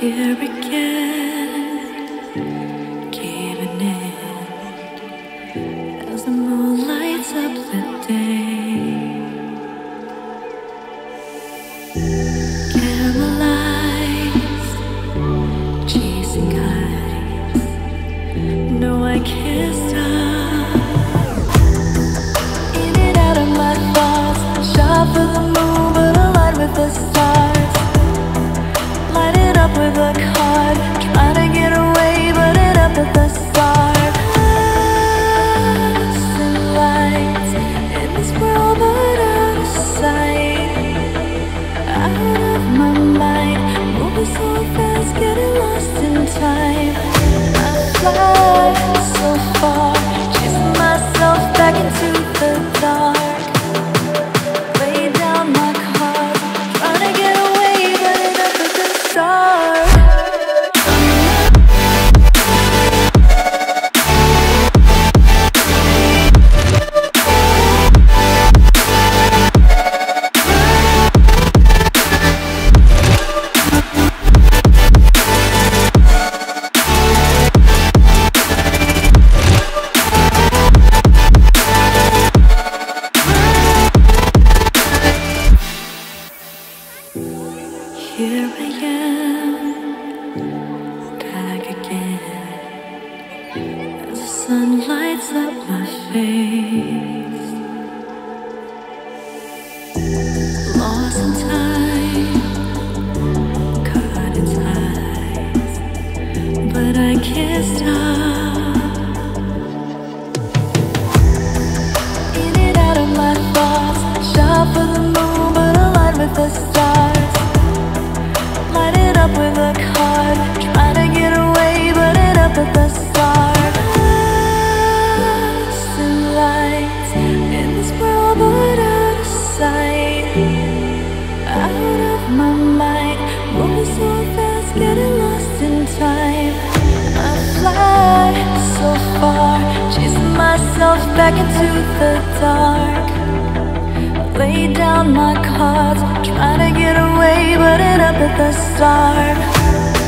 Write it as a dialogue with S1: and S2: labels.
S1: Here again, giving in as the moon lights up the day. Caramelized, chasing kites. No, I can't stop. In and out of my thoughts, shot for the moon, but aligned with the stars. Light it up with a card, trying to get away, but it up at the start. Lost in lights in this world, but out of sight, out of my mind, moving so fast, getting lost in time. I fly so far, chasing myself back into the dark. Lay down my cards, trying to get away, but it up at the start. Here I am, back again, as the sun lights up my face. Lost in time, caught its eyes, but I can't stop. In and out of my thoughts, shot for the moon, but aligned with the stars. Light it up with a card, trying to get away, but it up at the start. Lost in lights in this world, but out of sight, out of my mind, moving so fast, getting lost in time. I fly so far, chasing myself back into the dark. Lay down my cards, trying to get away, but it up at the start.